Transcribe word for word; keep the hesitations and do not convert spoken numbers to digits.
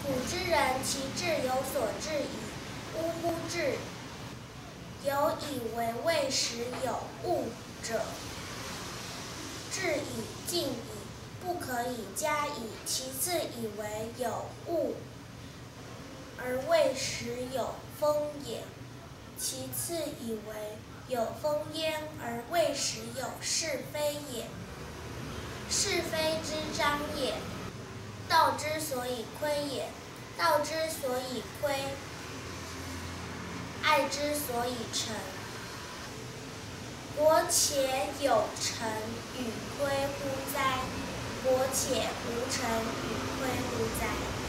古之人其志有所至矣，呜呼志！有以为未时有物者，志以尽矣，不可以加矣。其次以为有物而未时有风也，其次以为有风焉而未时有是非也。是非之彰也，道之所以亏也。道之所以亏，爱之所以成。国且有成与亏乎哉？国且无成与亏乎哉？